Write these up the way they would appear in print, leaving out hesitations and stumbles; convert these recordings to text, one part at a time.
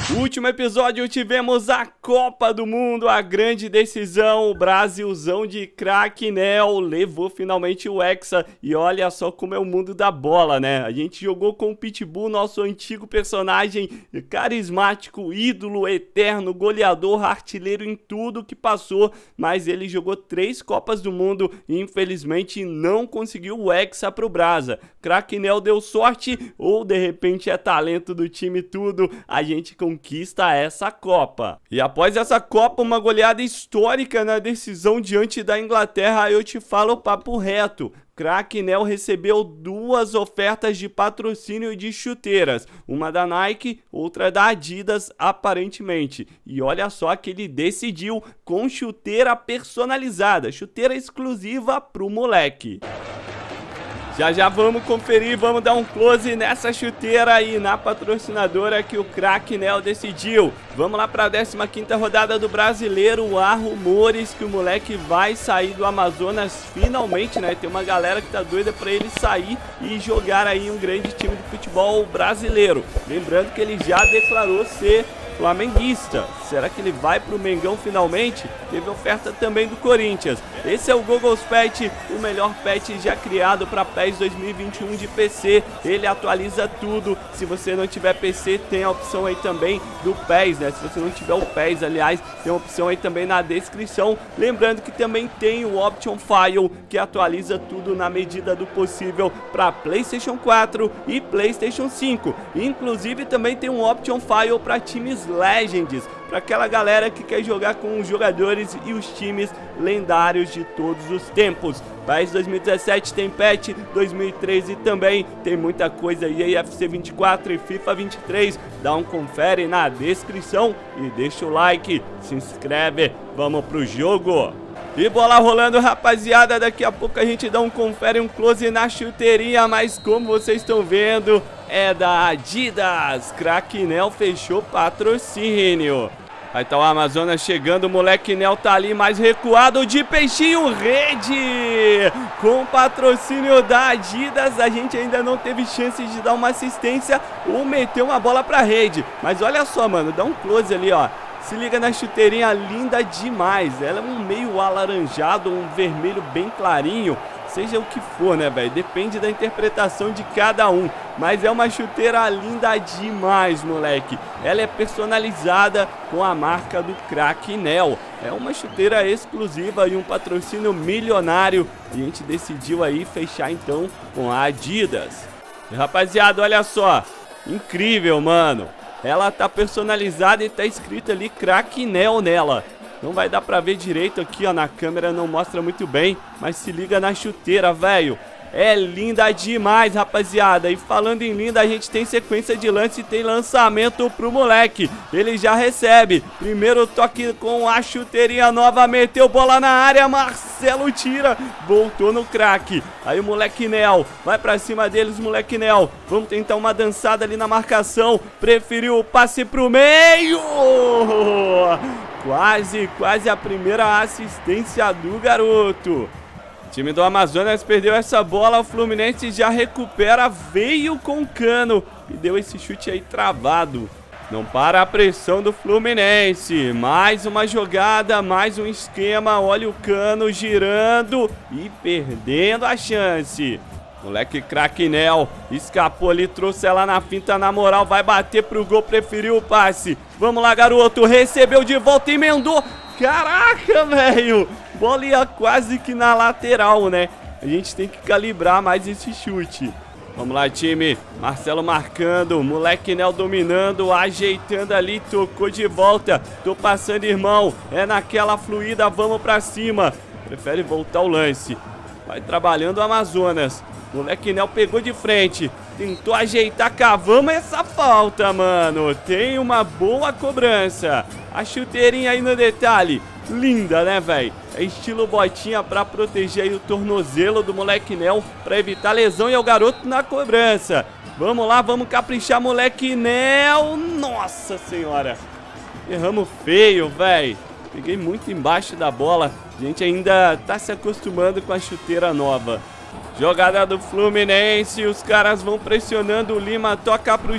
Último episódio tivemos a Copa do Mundo, a grande decisão, o Brasilzão de craque Nel levou finalmente o Hexa e olha só como é o mundo da bola, né? A gente jogou com o Pitbull, nosso antigo personagem carismático, ídolo, eterno, goleador, artilheiro em tudo que passou, mas ele jogou 3 Copas do Mundo e infelizmente não conseguiu o Hexa pro Brasa. Craque Nel deu sorte ou de repente é talento do time tudo, a gente conquista essa Copa. E após essa Copa, uma goleada histórica na decisão diante da Inglaterra, eu te falo papo reto. Craque Nel recebeu 2 ofertas de patrocínio de chuteiras, uma da Nike, outra da Adidas, aparentemente. E olha só que ele decidiu com chuteira personalizada, chuteira exclusiva pro moleque. Já vamos conferir, vamos dar um close nessa chuteira e na patrocinadora que o craque Nel decidiu. Vamos lá para a 15ª rodada do Brasileiro. Há rumores que o moleque vai sair do Amazonas finalmente, né? Tem uma galera que tá doida para ele sair e jogar aí um grande time de futebol brasileiro. Lembrando que ele já declarou ser flamenguista. Será que ele vai pro Mengão finalmente? Teve oferta também do Corinthians. Esse é o Google's Pet, o melhor pet já criado para PES 2021 de PC. Ele atualiza tudo. Se você não tiver PC, tem a opção aí também do PES, né? Se você não tiver o PES, aliás, tem a opção aí também na descrição. Lembrando que também tem o Option File, que atualiza tudo na medida do possível para PlayStation 4 e PlayStation 5. Inclusive também tem um Option File para times Legends, para aquela galera que quer jogar com os jogadores e os times lendários de todos os tempos. PES 2017 tem patch, 2013 também, tem muita coisa aí, FC 24 e FIFA 23. Dá um confere na descrição e deixa o like, se inscreve, vamos pro jogo. E bola rolando, rapaziada, daqui a pouco a gente dá um confere, um close na chuteirinha, mas como vocês estão vendo, é da Adidas. Craque Nel fechou patrocínio. Aí tá o Amazonas chegando, o moleque Nel tá ali mais recuado, de peixinho, rede! Com patrocínio da Adidas, a gente ainda não teve chance de dar uma assistência ou meter uma bola pra rede. Mas olha só, mano, dá um close ali, ó. Se liga na chuteirinha, linda demais. Ela é um meio alaranjado, um vermelho bem clarinho. Seja o que for, né, velho? Depende da interpretação de cada um. Mas é uma chuteira linda demais, moleque. Ela é personalizada com a marca do craque Nel. É uma chuteira exclusiva e um patrocínio milionário. E a gente decidiu aí fechar então com a Adidas. E, rapaziada, olha só. Incrível, mano. Ela tá personalizada e tá escrito ali craque Nel nela. Não vai dar pra ver direito aqui, ó, na câmera não mostra muito bem, mas se liga na chuteira, velho. É linda demais, rapaziada. E falando em linda, a gente tem sequência de lance e tem lançamento pro moleque. Ele já recebe. Primeiro toque com a chuteirinha nova, meteu bola na área, Marcelo tira, voltou no craque. Aí o moleque Nel vai pra cima deles, moleque Nel. Vamos tentar uma dançada ali na marcação. Preferiu o passe pro meio. Quase a primeira assistência do garoto. O time do Amazonas perdeu essa bola, o Fluminense já recupera, veio com o Cano e deu esse chute aí travado. Não para a pressão do Fluminense, mais uma jogada, mais um esquema, olha o Cano girando e perdendo a chance. Moleque craque Nel escapou ali, trouxe ela na finta, na moral, vai bater pro gol, preferiu o passe. Vamos lá, garoto, recebeu de volta, emendou. Caraca, velho, bola ia quase que na lateral, né? A gente tem que calibrar mais esse chute. Vamos lá, time, Marcelo marcando, moleque Nel dominando, ajeitando ali, tocou de volta. Tô passando, irmão, é naquela fluida, vamos pra cima. Prefere voltar o lance. Vai trabalhando o Amazonas. Moleque Nel pegou de frente, tentou ajeitar, cavamos essa falta, mano. Tem uma boa cobrança. A chuteirinha aí no detalhe, linda, né, velho? É estilo botinha pra proteger aí o tornozelo do moleque Nel, pra evitar lesão, e é o garoto na cobrança. Vamos lá, vamos caprichar, moleque Nel. Nossa senhora, erramos feio, velho. Peguei muito embaixo da bola. A gente ainda tá se acostumando com a chuteira nova. Jogada do Fluminense, os caras vão pressionando o Lima, toca pro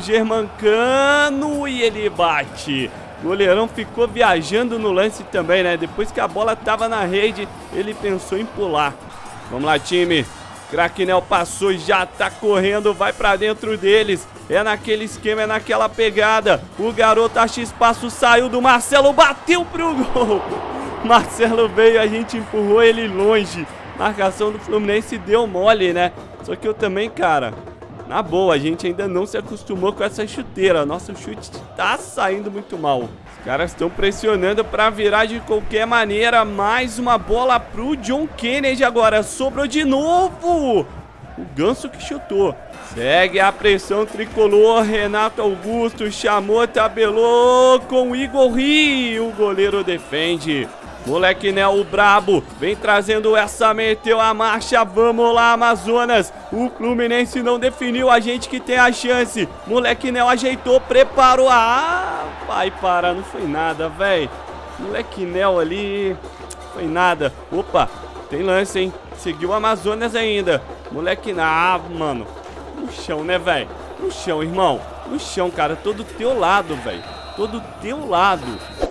Germancano e ele bate. O goleirão ficou viajando no lance também, né? Depois que a bola tava na rede, ele pensou em pular. Vamos lá, time. Craquinel passou, já tá correndo, vai pra dentro deles. É naquele esquema, é naquela pegada. O garoto acha espaço, saiu do Marcelo, bateu pro gol. Marcelo veio, a gente empurrou ele longe. Marcação do Fluminense deu mole, né? Só que eu também, cara, na boa, a gente ainda não se acostumou com essa chuteira. Nosso chute tá saindo muito mal. Os caras estão pressionando pra virar de qualquer maneira. Mais uma bola pro John Kennedy agora. Sobrou de novo. O Ganso que chutou. Segue a pressão tricolor. Renato Augusto chamou, tabelou com o Igor Rio. O goleiro defende. Moleque Nel, o brabo, vem trazendo essa, meteu a marcha, vamos lá, Amazonas. O Fluminense não definiu, a gente que tem a chance. Moleque Nel ajeitou, preparou. Ah, vai parar, não foi nada, velho. Moleque Nel ali, foi nada. Opa, tem lance, hein? Seguiu o Amazonas ainda. Moleque Nel, ah, mano, no chão, né, velho? No chão, irmão, no chão, cara, todo teu lado, velho. Todo teu lado.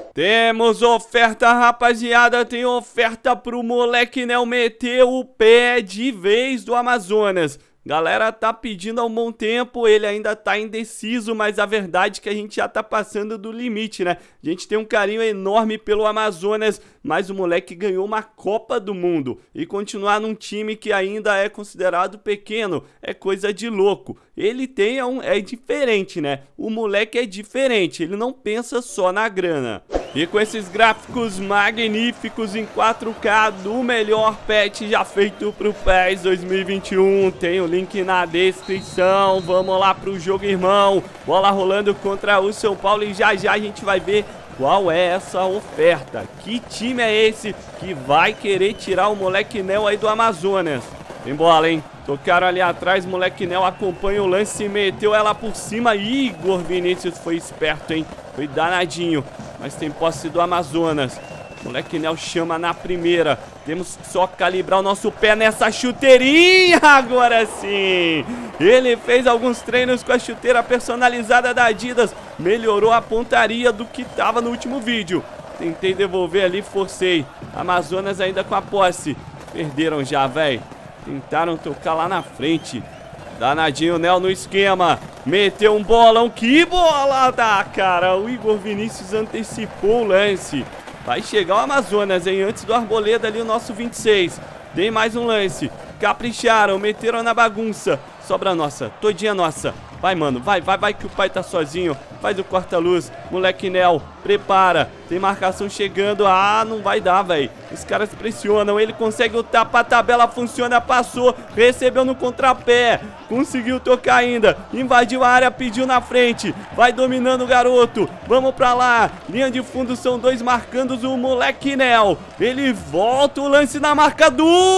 Temos oferta, rapaziada, tem oferta pro Moleque Nel meter o pé de vez do Amazonas. Galera tá pedindo há um bom tempo, ele ainda tá indeciso, mas a verdade é que a gente já tá passando do limite, né? A gente tem um carinho enorme pelo Amazonas, mas o moleque ganhou uma Copa do Mundo. E continuar num time que ainda é considerado pequeno é coisa de louco. Ele tem é diferente, né? O moleque é diferente, ele não pensa só na grana. E com esses gráficos magníficos em 4K do melhor patch já feito pro PES 2021, tem o link na descrição. Vamos lá pro jogo, irmão. Bola rolando contra o São Paulo e já já a gente vai ver qual é essa oferta. Que time é esse que vai querer tirar o Moleque Nel aí do Amazonas? Tem bola, hein? Tocaram ali atrás, Moleque Nel acompanha o lance, meteu ela por cima. Igor Vinícius foi esperto, hein? Foi danadinho, mas tem posse do Amazonas. Moleque Nel chama na primeira. Temos que só calibrar o nosso pé nessa chuteirinha. Agora sim. Ele fez alguns treinos com a chuteira personalizada da Adidas. Melhorou a pontaria do que estava no último vídeo. Tentei devolver ali, forcei. Amazonas ainda com a posse. Perderam já, velho. Tentaram tocar lá na frente. Danadinho o Nel no esquema. Meteu um bolão. Que bola da cara. O Igor Vinícius antecipou o lance. Vai chegar o Amazonas, hein? Antes do Arboleda ali, o nosso 26. Tem mais um lance. Capricharam, meteram na bagunça. Sobra nossa, todinha nossa. Vai, mano, vai que o pai tá sozinho. Faz o corta-luz. Moleque Nel, prepara. Tem marcação chegando. Ah, não vai dar, velho. Os caras pressionam. Ele consegue o tapa. A tabela funciona. Passou. Recebeu no contrapé. Conseguiu tocar ainda. Invadiu a área. Pediu na frente. Vai dominando o garoto. Vamos pra lá. Linha de fundo. São dois marcando o Moleque Nel. Ele volta o lance na marca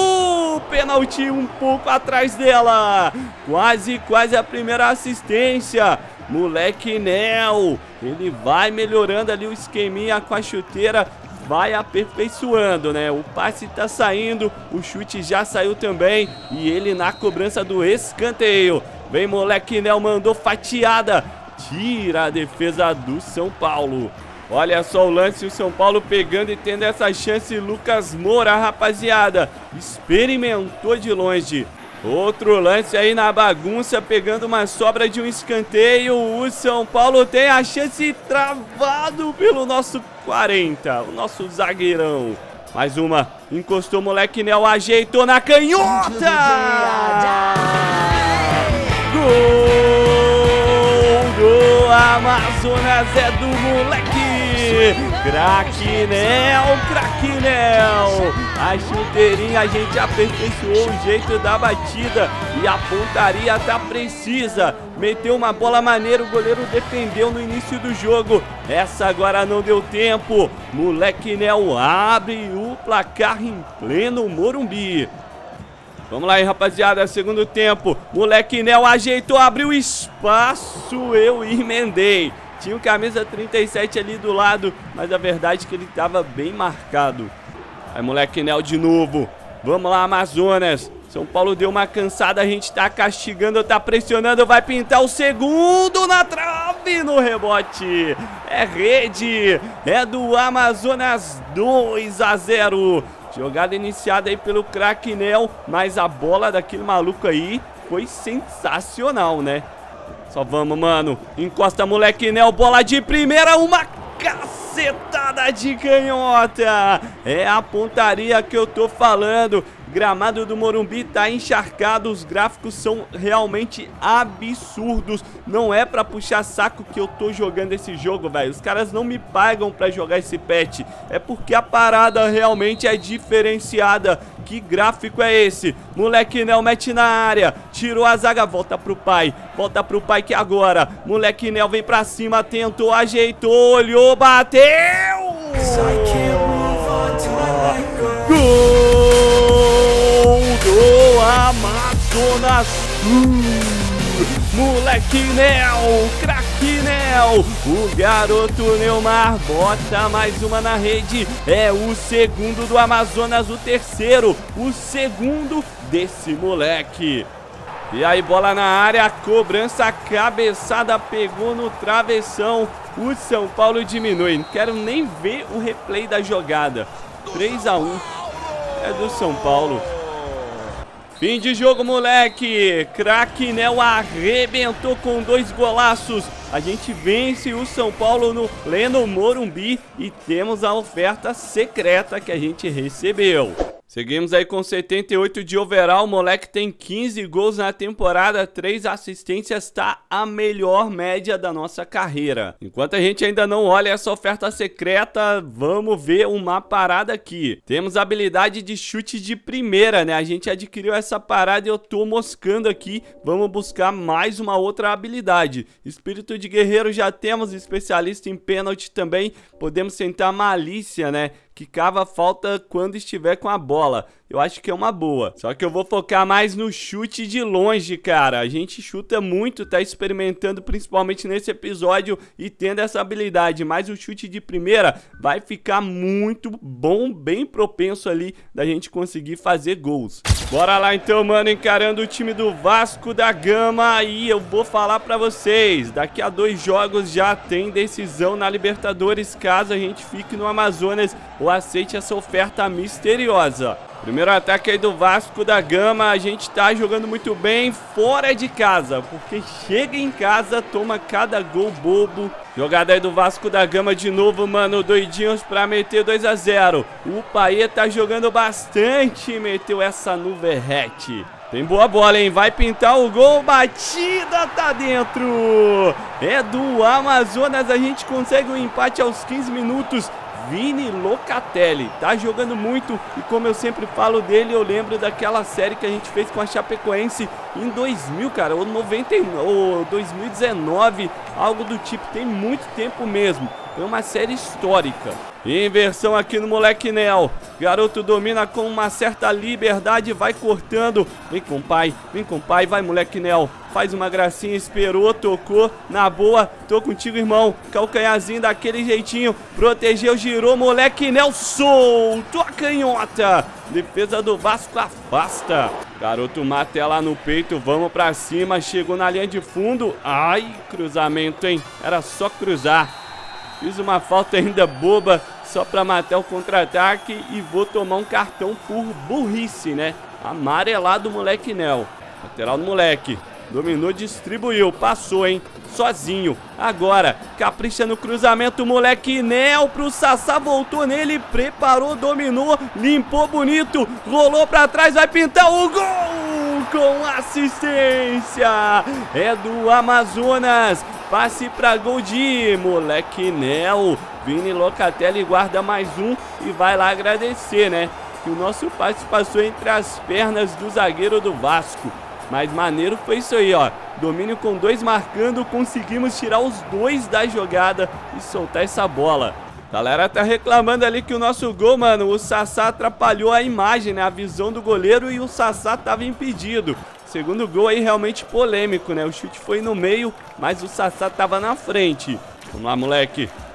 do pênalti. Um pouco atrás dela. Quase a primeira assistência. Moleque Nel, ele vai melhorando ali o esqueminha com a chuteira, vai aperfeiçoando, né? O passe tá saindo, o chute já saiu também e ele na cobrança do escanteio. Vem Moleque Nel, mandou fatiada, tira a defesa do São Paulo. Olha só o lance, o São Paulo pegando e tendo essa chance. Lucas Moura, rapaziada, experimentou de longe. Outro lance aí na bagunça, pegando uma sobra de um escanteio. O São Paulo tem a chance, travado pelo nosso 40, o nosso zagueirão. Mais uma, encostou o Moleque Nel, ajeitou na canhota. Gol, Amazonas é do moleque. Craquinel. A chuteirinha, a gente aperfeiçoou o jeito da batida e a pontaria tá precisa. Meteu uma bola maneira, o goleiro defendeu no início do jogo. Essa agora não deu tempo. Moleque Nel abre o placar em pleno Morumbi. Vamos lá, hein, rapaziada, segundo tempo. Moleque Nel ajeitou, abriu espaço, eu emendei. Tinha o camisa 37 ali do lado, mas a verdade é que ele estava bem marcado. Aí, Moleque Nel de novo. Vamos lá, Amazonas. São Paulo deu uma cansada, a gente tá castigando, tá pressionando, vai pintar o segundo na trave, no rebote. É rede, é do Amazonas, 2-0. Jogada iniciada aí pelo craque Nel, mas a bola daquele maluco aí foi sensacional, né? Só vamos, mano. Encosta, moleque Nel, bola de primeira, uma cacetada de canhota. É a pontaria que eu tô falando. Gramado do Morumbi tá encharcado, os gráficos são realmente absurdos. Não é pra puxar saco que eu tô jogando esse jogo, velho. Os caras não me pagam pra jogar esse patch. É porque a parada realmente é diferenciada. Que gráfico é esse? Moleque Nel mete na área, tirou a zaga, volta pro pai que agora. Moleque Nel vem pra cima, tentou, ajeitou, olhou, bateu! Gol! Do Amazonas, moleque Nel, craque Nel, o garoto Neymar bota mais uma na rede, é o segundo do Amazonas, o terceiro, o segundo desse moleque. E aí, bola na área, cobrança, cabeçada, pegou no travessão, o São Paulo diminui, não quero nem ver o replay da jogada. 3-1, é do São Paulo. Fim de jogo, moleque. Craque Nel arrebentou com 2 golaços. A gente vence o São Paulo no pleno Morumbi e temos a oferta secreta que a gente recebeu. Seguimos aí com 78 de overall, o moleque tem 15 gols na temporada, 3 assistências, tá a melhor média da nossa carreira. Enquanto a gente ainda não olha essa oferta secreta, vamos ver uma parada aqui. Temos a habilidade de chute de primeira, né? A gente adquiriu essa parada e eu tô moscando aqui, vamos buscar mais uma outra habilidade. Espírito de guerreiro já temos, especialista em pênalti também, podemos tentar malícia, né? Que cava falta quando estiver com a bola. Eu acho que é uma boa. Só que eu vou focar mais no chute de longe, cara. A gente chuta muito, tá experimentando principalmente nesse episódio e tendo essa habilidade. Mas o chute de primeira vai ficar muito bom, bem propenso ali da gente conseguir fazer gols. Bora lá então, mano, encarando o time do Vasco da Gama. E eu vou falar pra vocês, daqui a 2 jogos já tem decisão na Libertadores, caso a gente fique no Amazonas ou aceite essa oferta misteriosa. Primeiro ataque aí do Vasco da Gama, a gente tá jogando muito bem fora de casa, porque chega em casa, toma cada gol bobo. Jogada aí do Vasco da Gama de novo, mano, doidinhos pra meter 2-0. O Paê tá jogando bastante, meteu essa no Verrete. Tem boa bola, hein? Vai pintar o gol, batida, tá dentro. É do Amazonas, a gente consegue um empate aos 15 minutos. Vini Locatelli, tá jogando muito e como eu sempre falo dele, eu lembro daquela série que a gente fez com a Chapecoense em 2000, cara, ou 2019, algo do tipo, tem muito tempo mesmo, foi uma série histórica. Inversão aqui no moleque Nel, garoto domina com uma certa liberdade, vai cortando, vem com o pai, vai moleque Nel. Faz uma gracinha, esperou, tocou, na boa, tô contigo, irmão. Calcanharzinho daquele jeitinho, protegeu, girou, moleque Nel, soltou a canhota. Defesa do Vasco afasta. Garoto mata ela no peito, vamos pra cima, chegou na linha de fundo. Ai, cruzamento, hein? Era só cruzar. Fiz uma falta ainda boba, só pra matar o contra-ataque e vou tomar um cartão por burrice, né? Amarelado o moleque Nel. Lateral do moleque. Dominou, distribuiu, passou, hein? Sozinho. Agora, capricha no cruzamento, moleque Nel pro Sassá, voltou nele, preparou, dominou, limpou bonito, rolou pra trás, vai pintar o gol com assistência. É do Amazonas. Passe pra gol de moleque Nel. Vini Locatelli guarda mais um e vai lá agradecer, né? Que o nosso passe passou entre as pernas do zagueiro do Vasco. Mas maneiro foi isso aí, ó. Domínio com 2 marcando, conseguimos tirar os 2 da jogada e soltar essa bola. Galera tá reclamando ali que o nosso gol, mano, o Sassá atrapalhou a imagem, né? A visão do goleiro e o Sassá tava impedido. Segundo gol aí realmente polêmico, né? O chute foi no meio, mas o Sassá tava na frente. Vamos lá, moleque.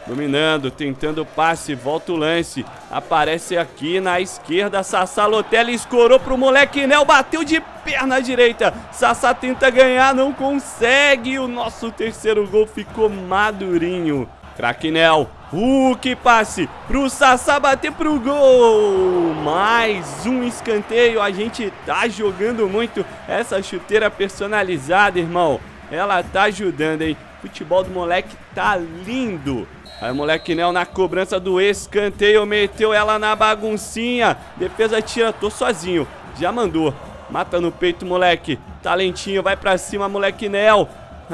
Dominando, tentando o passe, volta o lance. Aparece aqui na esquerda, Sassá Lotelli escorou pro moleque Nel, bateu de perna direita. Sassá tenta ganhar, não consegue. O nosso terceiro gol ficou madurinho. Craque Nel, que passe pro Sassá bater pro gol. Mais um escanteio, a gente tá jogando muito essa chuteira personalizada, irmão. Ela tá ajudando, hein? O futebol do moleque tá lindo. Aí o moleque Nel na cobrança do escanteio, meteu ela na baguncinha. Defesa tira, tô sozinho, já mandou. Mata no peito, moleque. Talentinho, vai pra cima, moleque Nel.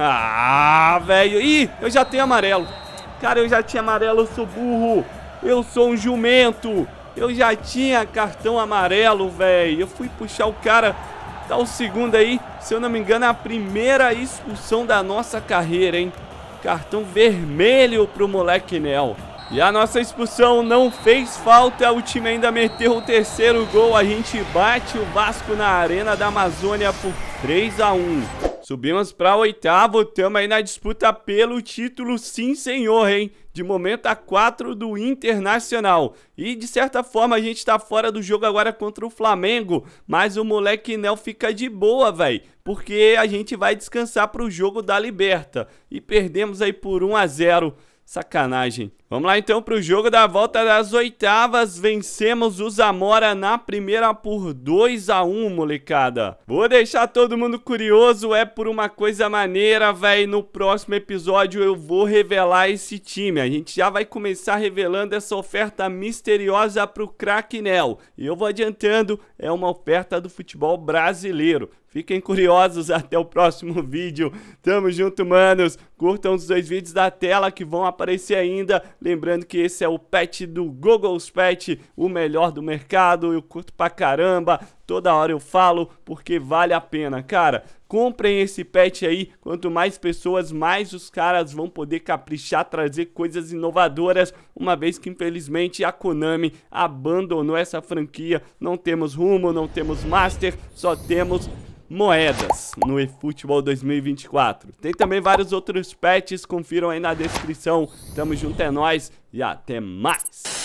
Ah, velho. Ih, eu já tenho amarelo. Cara, eu já tinha amarelo, eu sou burro. Eu sou um jumento. Eu já tinha cartão amarelo, velho. Eu fui puxar o cara. Tá o segundo aí. Se eu não me engano, é a primeira expulsão da nossa carreira, hein? Cartão vermelho pro moleque Nel. E a nossa expulsão não fez falta. O time ainda meteu o terceiro gol. A gente bate o Vasco na Arena da Amazônia por 3-1. Subimos para oitavo, estamos aí na disputa pelo título, sim senhor, hein? De momento a 4 do Internacional. E de certa forma a gente tá fora do jogo agora contra o Flamengo, mas o moleque Nel fica de boa, velho, porque a gente vai descansar pro jogo da Liberta. E perdemos aí por 1-0. Sacanagem. Vamos lá então pro jogo da volta das oitavas. Vencemos o Zamora na primeira por 2-1, molecada. Vou deixar todo mundo curioso, é por uma coisa maneira, velho. No próximo episódio eu vou revelar esse time. A gente já vai começar revelando essa oferta misteriosa pro Craque Nel. E eu vou adiantando, é uma oferta do futebol brasileiro. Fiquem curiosos, até o próximo vídeo. Tamo junto, manos. Curtam os 2 vídeos da tela que vão aparecer ainda. Lembrando que esse é o pet do Google's Pet, o melhor do mercado. Eu curto pra caramba. Toda hora eu falo porque vale a pena, cara. Comprem esse pet aí. Quanto mais pessoas, mais os caras vão poder caprichar, trazer coisas inovadoras. Uma vez que, infelizmente, a Konami abandonou essa franquia. Não temos rumo, não temos master, só temos moedas no eFootball 2024. Tem também vários outros pets, confiram aí na descrição. Tamo junto, é nóis e até mais!